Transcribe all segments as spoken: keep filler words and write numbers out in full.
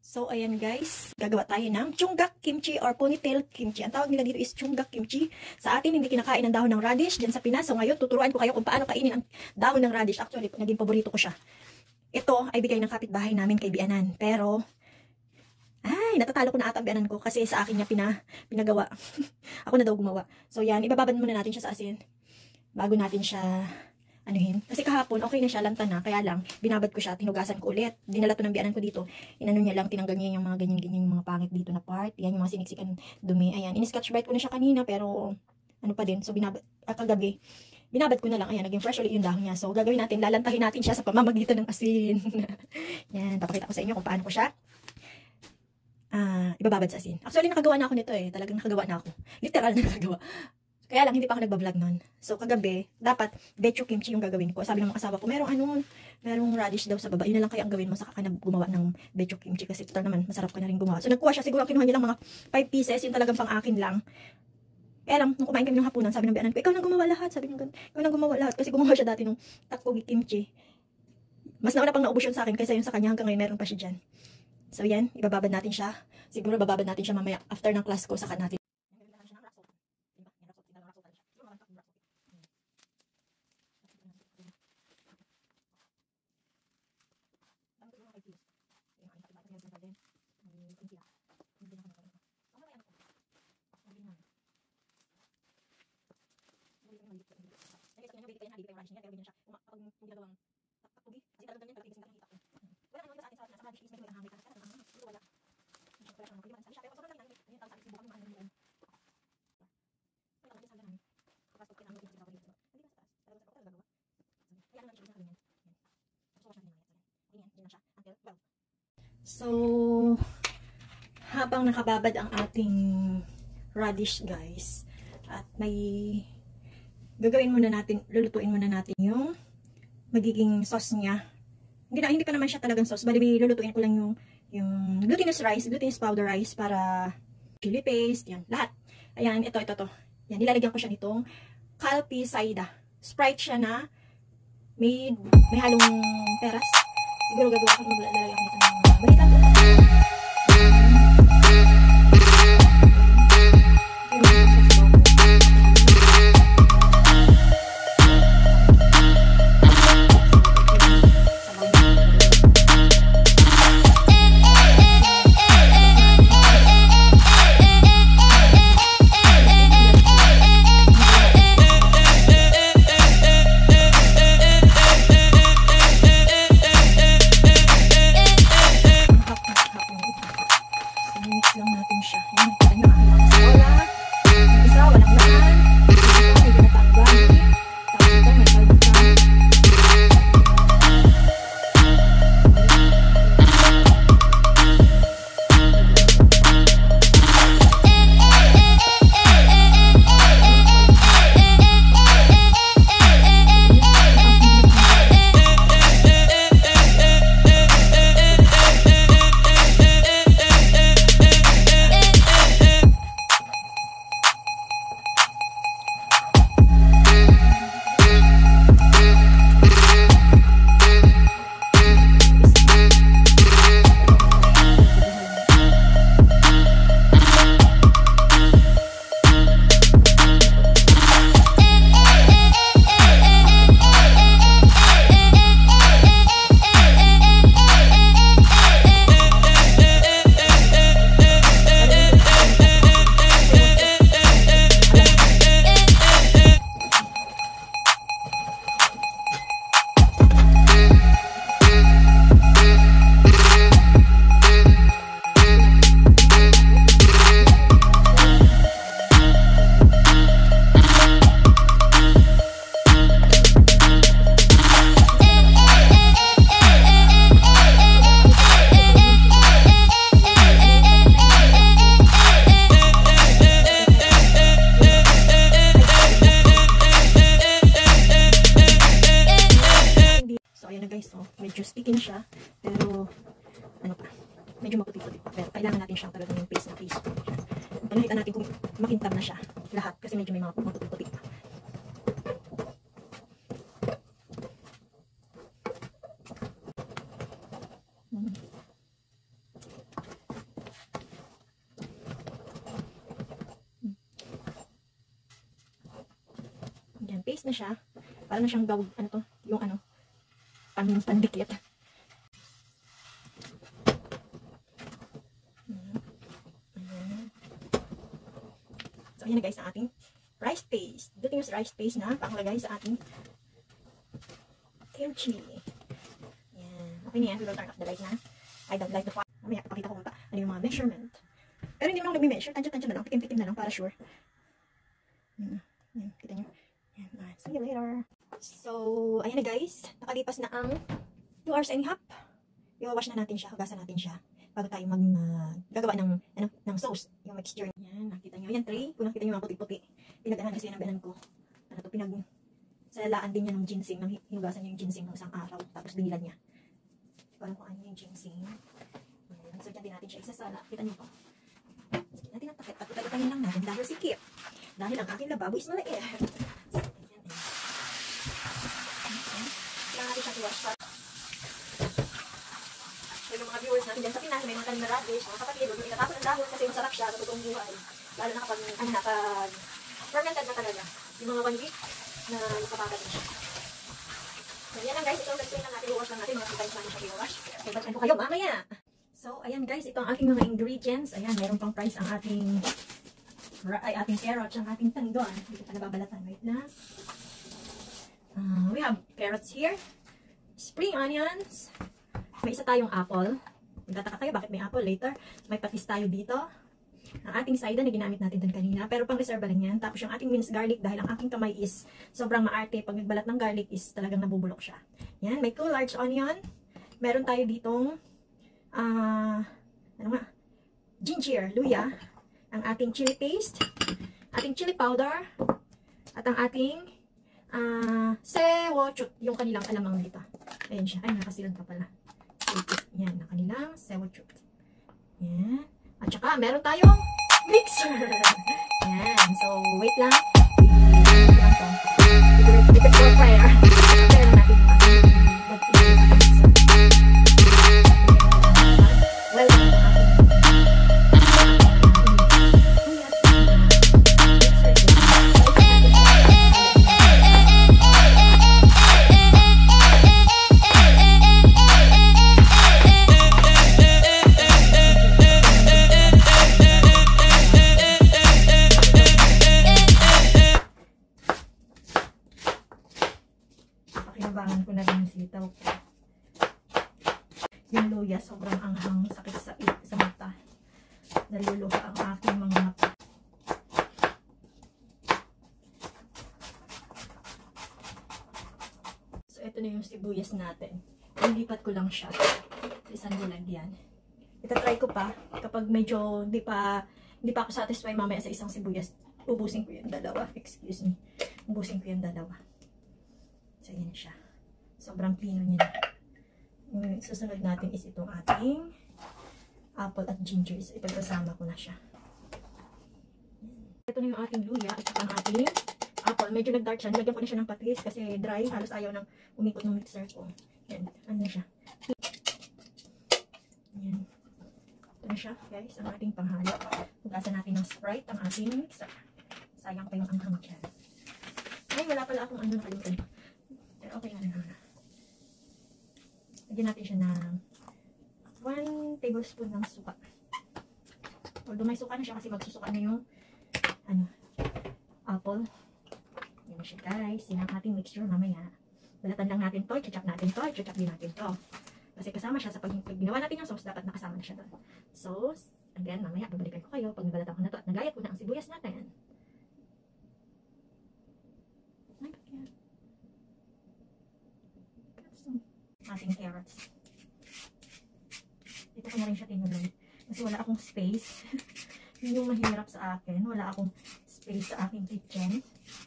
So, ayan guys, gagawa tayo ng chunggak kimchi or ponytail kimchi. Ang tawag nila dito is chunggak kimchi. Sa atin, hindi kinakain ng dahon ng radish dyan sa Pinas. So, ngayon, tuturuan ko kayo kung paano kainin ang dahon ng radish. Actually, naging paborito ko siya. Ito ay bigay ng kapitbahay namin kay Bianan. Pero, ay, natatalo ko na ata ang Bianan ko kasi sa akin niya pina, pinagawa. Ako na daw gumawa. So, yan, ibababad muna natin siya sa asin bago natin siya anuhin. Kasi kahapon, okay na siya, lanta na. Kaya lang, binabad ko siya, tinugasan ko ulit. Dinala to ng Bianan ko dito. Inano niya lang, tinanggal niya yung mga ganyan-ganyan, yung mga pangit dito na part. Yan, yung mga siniksikan dumi. Ayan, in-scotch bite ko na siya kanina, pero ano pa din. So, binabad, ah, kagabi, binabad ko na lang. Ayan, naging fresh ulit yung dahon niya. So, gagawin natin, lalantahin natin siya sa pamamagitan ng asin. Yan, papakita ko sa inyo kung paano ko siya ah, ibababad sa asin. Actually, nakagawa na ako nito eh. Talagang nakagawa na ako. Literal na nakagawa. Kaya lang, hindi pa ako nagbablog nun. So, kagabi, dapat, bechu kimchi yung gagawin ko. Sabi ng mga asawa ko, merong ano, merong radish daw sa baba. Yun na lang kaya ang gawin mo, saka ka na gumawa ng bechu kimchi. Kasi total naman, masarap ka na rin gumawa. So, nagkuha siya. Siguro, kinuha niya lang mga five pieces. Yung talagang pang akin lang. Kaya lang, nung kumain kami ng hapunan, sabi ng Bianan ko, ikaw nang gumawa lahat. Sabi niya, ikaw nang gumawa lahat. Kasi gumawa siya dati ng tteokbokki kimchi. Mas nauna pang naubos yun sa akin, kaysa yung sa kanya hanggang ngayon, meron pa siya dyan. So, yan, ibababad natin siya. Siguro, bababad natin siya mamaya after ng class ko, saka natin. So, habang nakababad ang ating radish guys, at may gagawin muna natin, lulutuin muna natin yung magiging sauce niya. Hindi na, hindi pa naman siya talagang sauce, bali lulutuin ko lang yung yung glutinous rice, glutinous powder rice para chili paste, yan, lahat. Ayan, ito, ito, to. Yan, nilalagyan ko siya nitong Calpy Saida. Sprite siya na may, may halong peras. Siguro gagawa ko, maglalagay ako nito ng balita ko. Medyo sticky siya, pero ano pa, medyo maputi-puti pa. Pero kailangan natin siyang talagang yung paste na paste. Panakita natin kung makintab na siya lahat kasi medyo may mga maputi-puti pa. Hmm. paste na siya. Para na siyang gaw, ano to, yung ano, pan, pandikit. Ayan. So, ayan na guys ang ating rice paste. Dito yung rice paste na panglagay sa ating kimchi. Ayan. Okay na yan. We will turn off the light na. I don't like the fire. Mamaya, papakita ko kung pa ano yung mga measurement. Pero hindi mo lang nag-measure. Tansya-tansya na lang. Tikim-tikim na lang para sure. Ayan. Ayan. Kita nyo. Ayan. Ah, see you later. So, ayan na guys. Nakalipas na ang two hours and a half. I-wash na natin siya. Hugasan natin siya. Bago tayo mag uh, gagawa ng, ano, ng sauce. Yung mixture. Ayan. Nakita nyo. Ayan, tray. Kung nakita nyo mga puti-puti. Pinag-anan kasi ng banan ko. Ano to, pinag... Salalaan din niya ng ginseng. Nang hinugasan niya yung ginseng ng isang araw. Tapos binilan niya. Kung ano ano yung ginseng. Ayan. So, dyan din natin siya isasala. Kita nyo po. Sige natin ang takip. At italitahin lang natin dahil sikip. Dahil ang aking lababo is maliit. So, ayan. Ayan. Kailangan natin siyang i-wash. So, yung mga viewers natin dyan sa Pinas, may mga kanina radish, mga kapatid, huwag yung itatapon ang dahon kasi masarap siya sa totoong buhay. Lalo na kapag, ano, kapag fermented na talaga. Yung mga one week na nakapagod na siya. So, yan lang guys. Ito ang gagawin lang natin. I-wash lang natin. Mga times natin siya i-wash. So, balikan ko kayo mamaya. So, ayan guys. Ito ang aking mga ingredients. Ayan, meron pang price ang ating ay, ating carrots, ang ating tandon. Dito pa nababalatan. Wait na. Uh, we have carrots here. Spring onions. May isa tayong apple. Magtataka kayo bakit may apple later. May patis tayo dito. Ang ating cider na ginamit natin dun kanina. Pero pang reserva lang yan. Tapos yung ating minced garlic dahil ang aking kamay is sobrang maarte. Pag nagbalat ng garlic is talagang nabubulok siya. Yan. May two large onion. Meron tayo ditong uh, ano nga? Ginger, luya. Ang ating chili paste. Ating chili powder. At ang ating uh, sewochut. Yung kanilang alamang dito. Ayan siya. Ay, nakasilad pa pala. Yan. Ang kanilang sewochut. Yan. At saka, meron tayong mixer. Yan. So, wait lang. Wait lang to. Keep it for prayer. Prayer lang natin. Well, pakinabangan ko na rin yung sitaw ko. Yung luya, sobrang anghang, sakit sa, sa mata. Naluluha ang aking mga mata. So, ito na yung sibuyas natin. Ilipat ko lang siya sa isang lalagyan. Itatry ko pa, kapag medyo hindi pa, hindi pa ako satisfied mamaya sa isang sibuyas, ubusin ko yung dalawa. Excuse me. Ubusin ko yung dalawa. So, yan siya. Sobrang pino niya. Yung susunod natin is itong ating apple at ginger. Ipagsasama ko na siya. Ito na yung ating luya at ang ating apple. Medyo nag-dark siya. Nilagyan ko na siya ng patis kasi dry. Halos ayaw nang umikot ng mixer ko. Yan. Ano na siya? Yan. Ito na siya, guys. Ang ating panghalo. Hugasan natin ng Sprite ang ating mixer. Sayang pa yung anghang dyan. Ay, wala pala akong ano kalutin. Pero okay na naman. Lagyan natin siya ng one tablespoon ng suka. Although may suka na siya kasi magsusuka na yung ano, apple. Yan na siya guys. Yan ang ating mixture mamaya. Balatan lang natin to. I-chop natin to. I-chop din natin to. Kasi kasama siya sa pag, pag ginawa natin yung sauce, dapat nakasama na siya doon. So, again, mamaya babalikan ko kayo pag nabalatan ko na to. At nagayat ko na ang sibuyas natin. Ating carrots. Dito ko na rin siya tinulog. Kasi wala akong space. Yun yung mahirap sa akin. Wala akong space sa aking kitchen.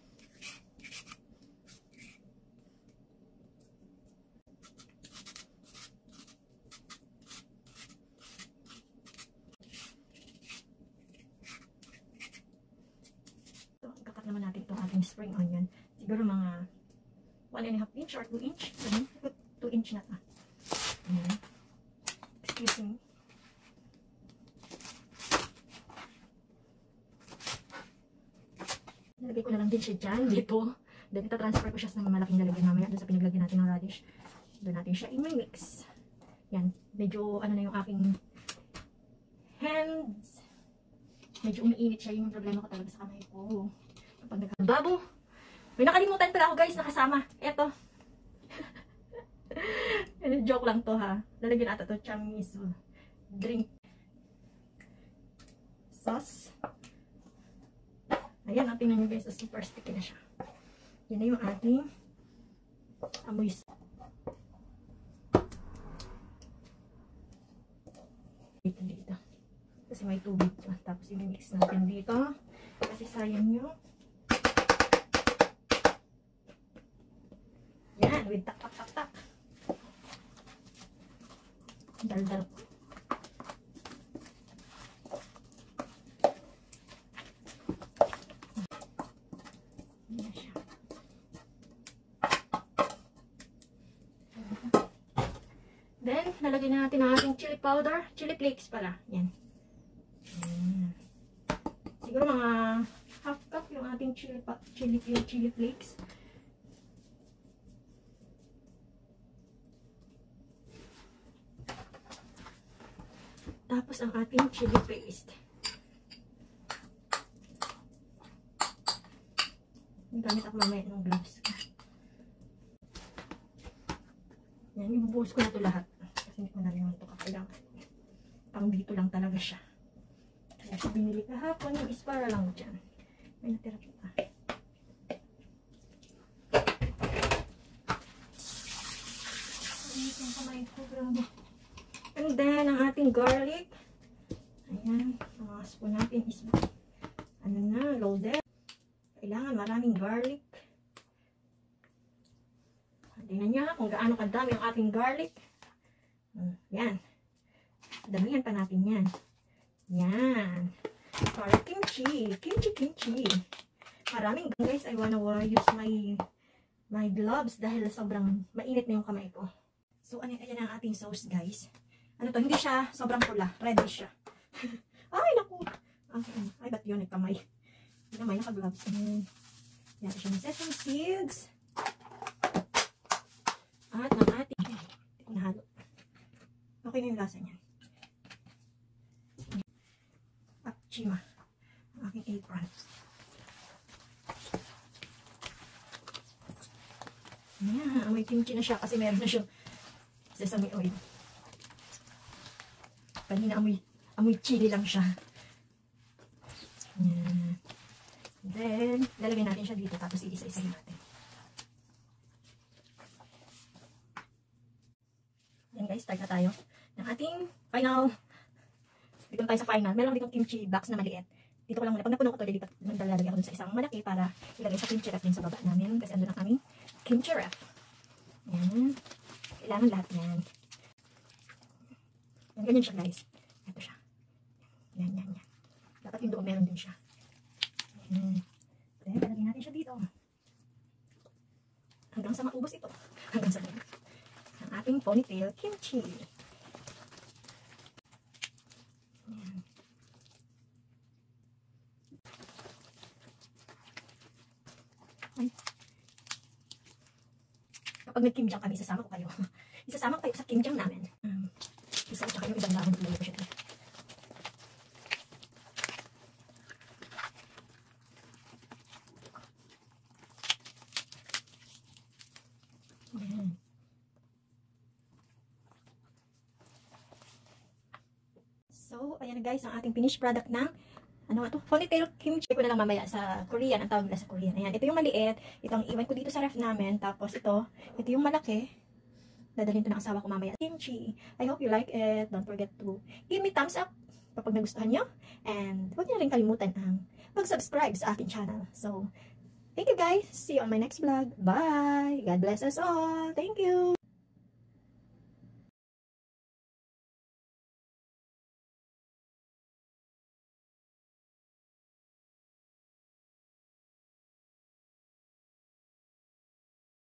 So, kakat naman natin itong ating spring onion. Siguro mga one and a half inch or two inch. two inch na ta. Ayan. Excuse me. Nalagay ko na lang din siya dyan. Dito. Then, ito transfer ko siya sa malaking lalagyan mamaya doon sa pinaglagyan natin ng radish. Doon natin siya i-mix. Yan. Medyo, ano na yung aking hands. Medyo umiinit siya. Yun yung problema ko talaga sa kamay ko. Kapag nagkababo. May nakalimutan pala ako guys, nakasama. Eto. Joke lang to ha. Lalagyan ata to chamiso. Drink. Sauce. Ayan, tingnan nyo guys. Super sticky na siya. Yan na yung ating amoy. Dito dito. Kasi may tubig pa. Tapos i-mix natin dito. Kasi sayang nyo. Yan, with tak tak tak tak. Dal-dal ko. Yan siya. Then, nalagyan na natin ang ating chili powder. Chili flakes pala. Yan. Yan. Siguro mga half cup yung ating chili, chili, chili, chili flakes. Tapos ang ating chili paste. Gamit ako mamaya ng gloves. Yan, ibubuhos ko na ito lahat. Kasi hindi ko na rin ito kakailangan. Pang dito lang talaga siya. Kaya siya binili kahapon. Yung is para lang dyan. May natira kita. Ang kamay ko, grabe. And then, ang ating garlic. Ayan. Ang spoon natin is ano na, loaded. Kailangan maraming garlic. Tingnan niya kung gaano kadami ang ating garlic. Yan. Damihan pa natin yan. Yan. Para kimchi. Kimchi, kimchi. Maraming guys, I wanna use my my gloves dahil sobrang mainit na yung kamay ko. So, ayan, ayan ang ating sauce guys. Ano to, hindi siya sobrang pula. Reddish siya. Ay, naku. Okay. Ay, ba't yun? Nagkamay. Hindi naman, naka-gloves. Yan siya ng sesame seeds. At ng ating, hindi ko nahalo. Okay na yung lasa niya. At chima. Ang aking apron. Yan, amoy kimchi na siya kasi meron na siyang sesame oil. Kanina amoy, amoy chili lang siya. Yan. Then, lalagyan natin siya dito tapos iisa-isa natin. Yan guys, start na tayo ng ating final. Dito na tayo sa final. Meron ditong kimchi box na maliit. Dito ko lang muna. Pag napuno ko ito, dito lalagyan ko dun sa isang malaki para ilagay sa kimchi ref din sa baba namin. Kasi andun ang aming kimchi ref. Yan. Kailangan lahat yan. Yan, ganyan siya guys. Ito siya. Yan, yan, yan. Dapat yung doon meron din siya. Yan. Then, lalagyan natin siya dito. Hanggang sa maubos ito. Hanggang sa dito. Ang ating ponytail kimchi. Yan. Ay. Kapag nag-kimjang kami, isasama ko kayo. Isasama ko kayo sa kimjang namin. Um, isa at saka yung ibang dahon ko siya. Yan. So, ayan na guys, ang ating finished product ng ano nga to? Ponytail kimchi ko na lang mamaya sa Korean. Ang tawag nila sa Korean. Ayan, ito yung maliit. Ito ang iwan ko dito sa ref namin. Tapos ito, ito yung malaki. Dadalhin to ng asawa ko mamaya. Kimchi. I hope you like it. Don't forget to give me thumbs up kapag nagustuhan nyo. And huwag niyo rin kalimutan ang mag-subscribe sa aking channel. So, thank you guys. See you on my next vlog. Bye! God bless us all. Thank you!